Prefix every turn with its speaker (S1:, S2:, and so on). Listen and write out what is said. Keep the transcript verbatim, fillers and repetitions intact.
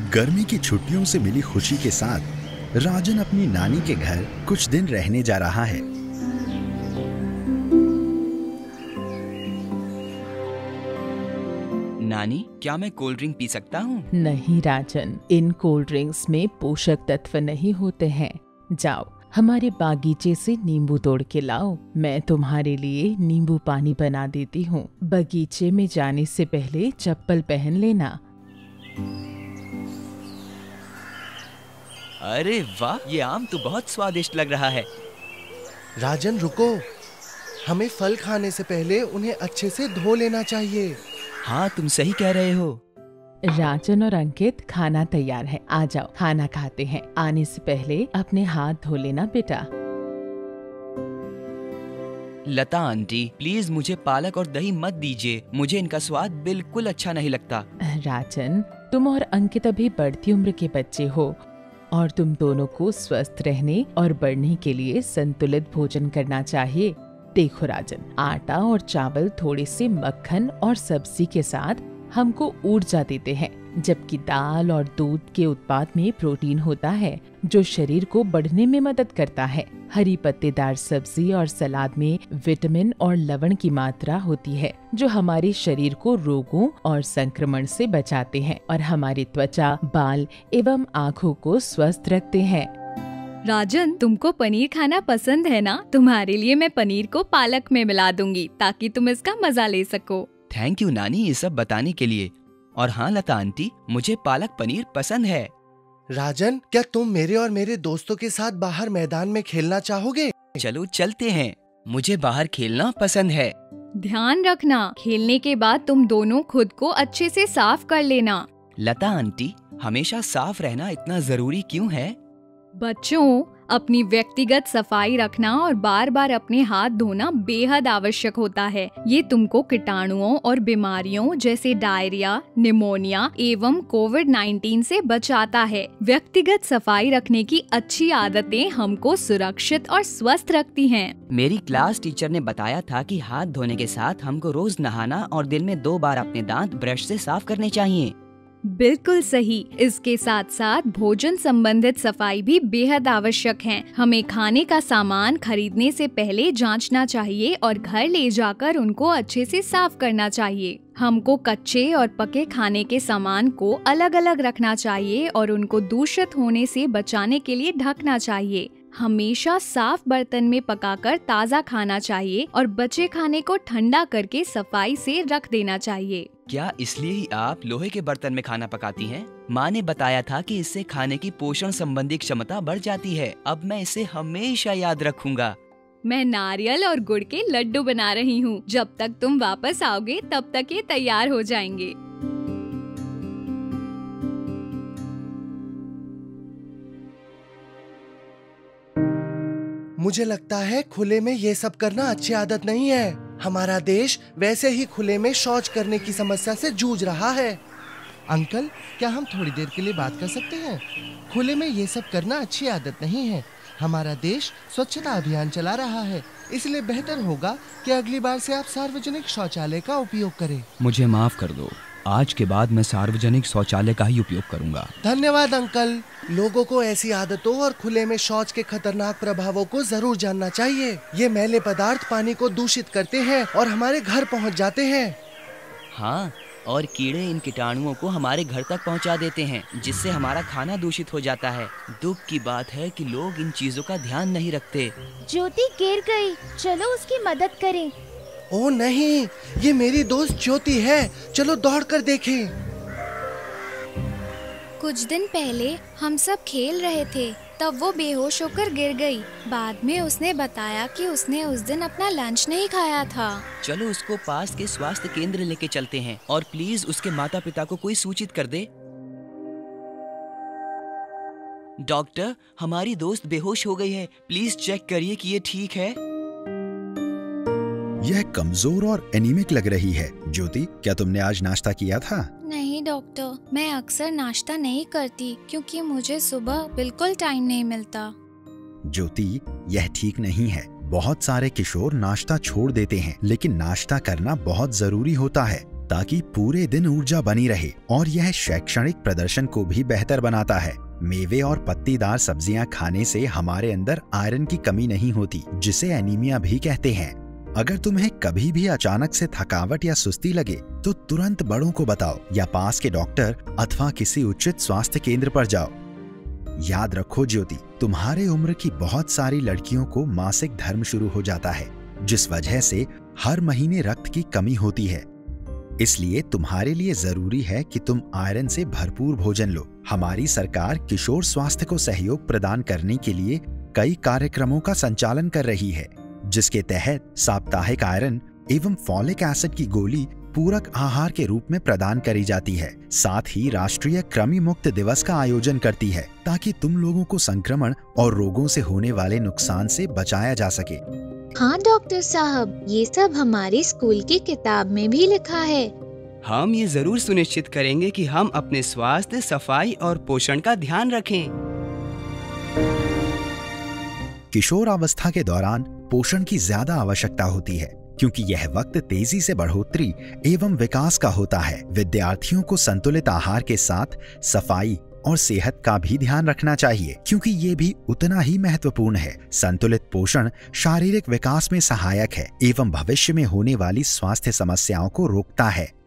S1: गर्मी की छुट्टियों से मिली खुशी के साथ राजन अपनी नानी के घर कुछ दिन रहने जा रहा है।
S2: नानी, क्या मैं कोल्ड ड्रिंक पी सकता हूँ?
S3: नहीं राजन, इन कोल्ड ड्रिंक्स में पोषक तत्व नहीं होते हैं। जाओ हमारे बागीचे से नींबू तोड़ के लाओ, मैं तुम्हारे लिए नींबू पानी बना देती हूँ। बगीचे में जाने से पहले चप्पल पहन लेना।
S2: अरे वाह, ये आम तो बहुत स्वादिष्ट लग रहा है।
S4: राजन रुको, हमें फल खाने से पहले उन्हें अच्छे से धो लेना चाहिए।
S2: हाँ, तुम सही कह रहे हो।
S3: राजन और अंकित, खाना तैयार है, आ जाओ खाना खाते हैं। आने से पहले अपने हाथ धो लेना बेटा।
S2: लता आंटी, प्लीज मुझे पालक और दही मत दीजिए, मुझे इनका स्वाद बिल्कुल अच्छा नहीं लगता।
S3: राजन, तुम और अंकित अभी बढ़ती उम्र के बच्चे हो और तुम दोनों को स्वस्थ रहने और बढ़ने के लिए संतुलित भोजन करना चाहिए। देखो राजन, आटा और चावल थोड़े से मक्खन और सब्जी के साथ हमको ऊर्जा देते हैं, जबकि दाल और दूध के उत्पाद में प्रोटीन होता है जो शरीर को बढ़ने में मदद करता है। हरी पत्तेदार सब्जी और सलाद में विटामिन और लवण की मात्रा होती है जो हमारे शरीर को रोगों और संक्रमण से बचाते हैं और हमारी त्वचा, बाल एवं आँखों को स्वस्थ रखते हैं।
S5: राजन, तुमको पनीर खाना पसंद है ना? तुम्हारे लिए मैं पनीर को पालक में मिला दूंगी ताकि तुम इसका मजा ले सको।
S2: थैंक यू नानी, ये सब बताने के लिए। और हाँ लता आंटी, मुझे पालक पनीर पसंद है।
S4: राजन, क्या तुम मेरे और मेरे दोस्तों के साथ बाहर मैदान में खेलना चाहोगे?
S2: चलो चलते हैं, मुझे बाहर खेलना पसंद है।
S5: ध्यान रखना, खेलने के बाद तुम दोनों खुद को अच्छे से साफ कर लेना।
S2: लता आंटी, हमेशा साफ रहना इतना जरूरी क्यों है?
S5: बच्चों, अपनी व्यक्तिगत सफाई रखना और बार बार अपने हाथ धोना बेहद आवश्यक होता है। ये तुमको कीटाणुओं और बीमारियों जैसे डायरिया, निमोनिया एवं कोविड नाइन्टीन से बचाता है। व्यक्तिगत सफाई रखने की अच्छी आदतें हमको सुरक्षित और स्वस्थ रखती हैं।
S2: मेरी क्लास टीचर ने बताया था कि हाथ धोने के साथ हमको रोज नहाना और दिन में दो बार अपने दांत ब्रश से साफ करने चाहिए।
S5: बिल्कुल सही। इसके साथ साथ भोजन संबंधित सफाई भी बेहद आवश्यक है। हमें खाने का सामान खरीदने से पहले जांचना चाहिए और घर ले जाकर उनको अच्छे से साफ करना चाहिए। हमको कच्चे और पके खाने के सामान को अलग अलग रखना चाहिए और उनको दूषित होने से बचाने के लिए ढकना चाहिए। हमेशा साफ बर्तन में पकाकर ताज़ा खाना चाहिए और बचे खाने को ठंडा करके सफाई से रख देना चाहिए।
S2: क्या इसलिए ही आप लोहे के बर्तन में खाना पकाती हैं? माँ ने बताया था कि इससे खाने की पोषण संबंधी क्षमता बढ़ जाती है। अब मैं इसे हमेशा याद रखूंगा।
S5: मैं नारियल और गुड़ के लड्डू बना रही हूँ। जब तक तुम वापस आओगे तब तक ये तैयार हो जाएंगे।
S4: मुझे लगता है खुले में ये सब करना अच्छी आदत नहीं है। हमारा देश वैसे ही खुले में शौच करने की समस्या से जूझ रहा है। अंकल, क्या हम थोड़ी देर के लिए बात कर सकते हैं? खुले में ये सब करना अच्छी आदत नहीं है। हमारा देश स्वच्छता अभियान चला रहा है, इसलिए बेहतर होगा कि अगली बार से आप सार्वजनिक शौचालय का उपयोग करें।
S2: मुझे माफ कर दो, आज के बाद मैं सार्वजनिक शौचालय का ही उपयोग करूंगा।
S4: धन्यवाद अंकल। लोगों को ऐसी आदतों और खुले में शौच के खतरनाक प्रभावों को जरूर जानना चाहिए। ये मैले पदार्थ पानी को दूषित करते हैं और हमारे घर पहुंच जाते हैं।
S2: हाँ, और कीड़े इन कीटाणुओं को हमारे घर तक पहुंचा देते हैं, जिससे हमारा खाना दूषित हो जाता है। दुख की बात है कि लोग इन चीजों का ध्यान नहीं रखते।
S6: ज्योति गिर गई, चलो उसकी मदद करें।
S4: ओह नहीं, ये मेरी दोस्त ज्योति है, चलो दौड़ कर देखें।
S6: कुछ दिन पहले हम सब खेल रहे थे, तब वो बेहोश होकर गिर गई। बाद में उसने बताया कि उसने उस दिन अपना लंच नहीं खाया था।
S2: चलो उसको पास के स्वास्थ्य केंद्र लेके चलते हैं और प्लीज उसके माता पिता को कोई सूचित कर दे। डॉक्टर, हमारी दोस्त बेहोश हो गई है, प्लीज चेक करिए कि ये ठीक है।
S1: यह कमजोर और एनीमिक लग रही है। ज्योति, क्या तुमने आज नाश्ता किया था?
S6: नहीं डॉक्टर, मैं अक्सर नाश्ता नहीं करती क्योंकि मुझे सुबह बिल्कुल टाइम नहीं मिलता।
S1: ज्योति, यह ठीक नहीं है। बहुत सारे किशोर नाश्ता छोड़ देते हैं, लेकिन नाश्ता करना बहुत जरूरी होता है। ताकि पूरे दिन ऊर्जा बनी रहे, और यह शैक्षणिक प्रदर्शन को भी बेहतर बनाता है। मेवे और पत्तीदार सब्जियां खाने से हमारे अंदर आयरन की कमी नहीं होती, जिसे एनीमिया भी कहते हैं। अगर तुम्हें कभी भी अचानक से थकावट या सुस्ती लगे तो तुरंत बड़ों को बताओ या पास के डॉक्टर अथवा किसी उचित स्वास्थ्य केंद्र पर जाओ। याद रखो ज्योति, तुम्हारे उम्र की बहुत सारी लड़कियों को मासिक धर्म शुरू हो जाता है, जिस वजह से हर महीने रक्त की कमी होती है। इसलिए तुम्हारे लिए जरूरी है कि तुम आयरन से भरपूर भोजन लो। हमारी सरकार किशोर स्वास्थ्य को सहयोग प्रदान करने के लिए कई कार्यक्रमों का संचालन कर रही है, जिसके तहत साप्ताहिक आयरन एवं फॉलिक एसिड की गोली पूरक आहार के रूप में प्रदान करी जाती है। साथ ही राष्ट्रीय कृमि मुक्त दिवस का आयोजन करती है, ताकि तुम लोगों को संक्रमण और रोगों से होने वाले नुकसान से बचाया जा सके।
S7: हाँ डॉक्टर साहब, ये सब हमारी स्कूल की किताब में भी लिखा है।
S2: हम ये जरूर सुनिश्चित करेंगे कि हम अपने स्वास्थ्य, सफाई और पोषण का ध्यान रखें।
S1: किशोरावस्था के दौरान पोषण की ज्यादा आवश्यकता होती है, क्योंकि यह वक्त तेजी से बढ़ोतरी एवं विकास का होता है। विद्यार्थियों को संतुलित आहार के साथ सफाई और सेहत का भी ध्यान रखना चाहिए, क्योंकि ये भी उतना ही महत्वपूर्ण है। संतुलित पोषण शारीरिक विकास में सहायक है एवं भविष्य में होने वाली स्वास्थ्य समस्याओं को रोकता है।